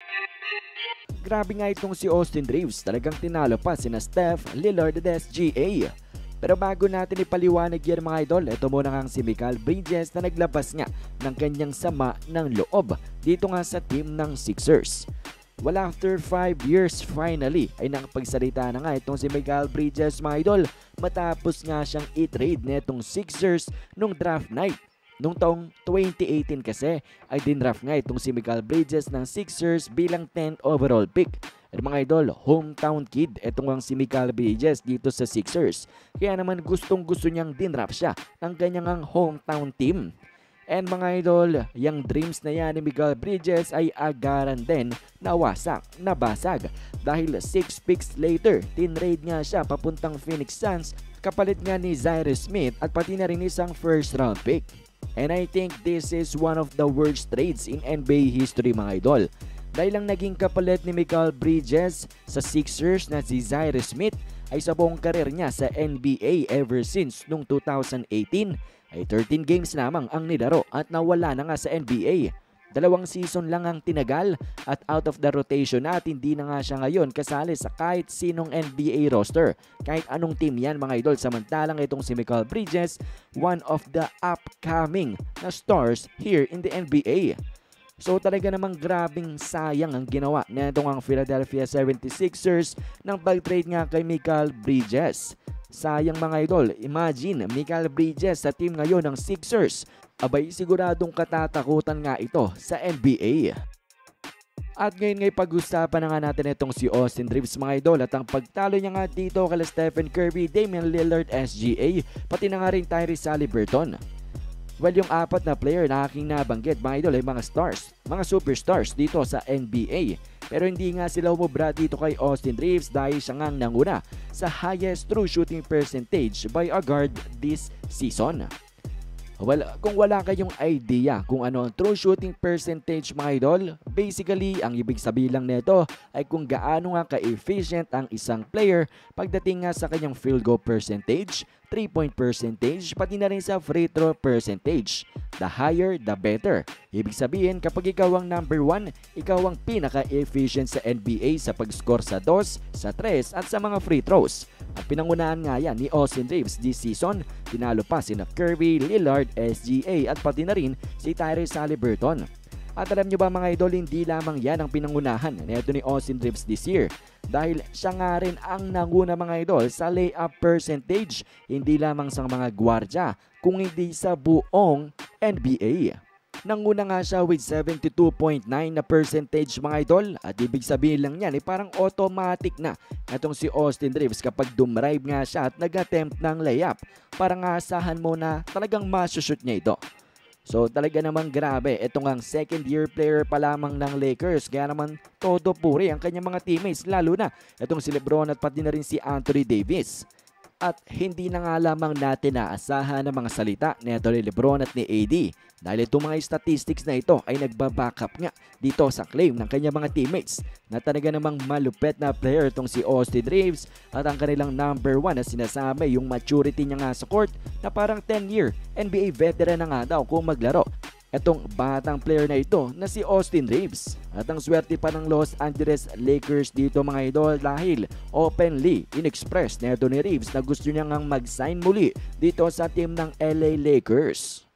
Grabe nga itong si Austin Reeves, talagang tinalo pa sina Steph, Lillard at SGA. Pero bago natin ipaliwanag yan mga idol, ito muna nga si Mikal Bridges na naglabas nga ng kanyang sama ng loob dito nga sa team ng Sixers. Well, after 5 years finally ay nakapagsalita na nga itong si Mikal Bridges mga idol matapos nga siyang i-trade netong Sixers nung draft night. Nung taong 2018 kasi ay dinraft nga itong si Mikal Bridges ng Sixers bilang 10th overall pick. At mga idol, hometown kid itong si Mikal Bridges dito sa Sixers. Kaya naman gustong gusto niyang dinraft siya ng kanyang hometown team. And mga idol, yung dreams na yan ni Mikal Bridges ay agaran din nabasag. Dahil 6 picks later, tinrade nga siya papuntang Phoenix Suns kapalit nga ni Zyrus Smith at pati na rin isang first round pick. And I think this is one of the worst trades in NBA history mga idol. Dahil lang naging kapalit ni Mikal Bridges sa Sixers na si Zyrus Smith ay sa buong karir niya sa NBA ever since nung 2018 ay 13 games lamang ang nilaro at nawala na nga sa NBA. 2 season lang ang tinagal at out of the rotation at hindi na nga siya ngayon kasali sa kahit sinong NBA roster. Kahit anong team yan mga idol, samantalang itong si Mikal Bridges, one of the upcoming na stars here in the NBA. So talaga namang grabing sayang ang ginawa nitong ang Philadelphia 76ers nang pag-trade nga kay Mikal Bridges. Sayang mga idol, imagine Mikal Bridges sa team ngayon ng Sixers. Abay siguradong katatakutan nga ito sa NBA. At ngayon ngay pag-usapan na nga natin itong si Austin Reeves mga idol at ang pagtalo niya nga dito kay Stephen Curry, Damian Lillard, SGA, pati na nga rin Tyrese Haliburton. Well, yung 4 na player na aking nabanggit mga idol ay mga stars, mga superstars dito sa NBA. Pero hindi nga sila umubra dito kay Austin Reeves dahil siya ngang nanguna sa highest true shooting percentage by a guard this season. Well, kung wala kayong idea kung ano ang true shooting percentage mga idol, basically ang ibig sabihin lang nito ay kung gaano nga ka-efficient ang isang player pagdating nga sa kanyang field goal percentage, 3-point percentage, pati na rin sa free throw percentage. The higher, the better. Ibig sabihin kapag ikaw ang number 1, ikaw ang pinaka-efficient sa NBA sa pag-score sa 2, sa 3 at sa mga free throws. At pinangunahan nga yan ni Austin Reeves this season, tinalo pa sina Curry, Lillard, SGA at pati na rin si Tyrese Haliburton. At alam nyo ba mga idol, hindi lamang yan ang pinangunahan nito ni Austin Reeves this year. Dahil siya nga rin ang nanguna mga idol sa layup percentage, hindi lamang sa mga gwardya, kung hindi sa buong NBA. Nanguna nga siya with 72.9 na percentage mga idol at ibig sabihin lang yan parang automatic na itong si Austin Reeves kapag dumrive nga siya at nag-attempt ng layup. Parang asahan mo na talagang masushoot niya ito. So talaga namang grabe, itong ang second year player pa lamang ng Lakers, kaya naman todo puri ang kanyang mga teammates, lalo na itong si LeBron at pati na rin si Anthony Davis. At hindi na nga lamang natin naasahan ng mga salita ni LeBron at ni AD dahil itong mga statistics na ito ay nagbaback up nga dito sa claim ng kanyang mga teammates na talaga namang malupet na player itong si Austin Reeves at ang kanilang number 1 na sinasabi yung maturity niya nga sa court na parang 10-year NBA veteran na nga daw kung maglaro. Etong batang player na ito na si Austin Reeves. At ang swerte pa ng Los Angeles Lakers dito mga idol dahil openly inexpress nito ni Reeves na gusto niya ngang mag-sign muli dito sa team ng LA Lakers.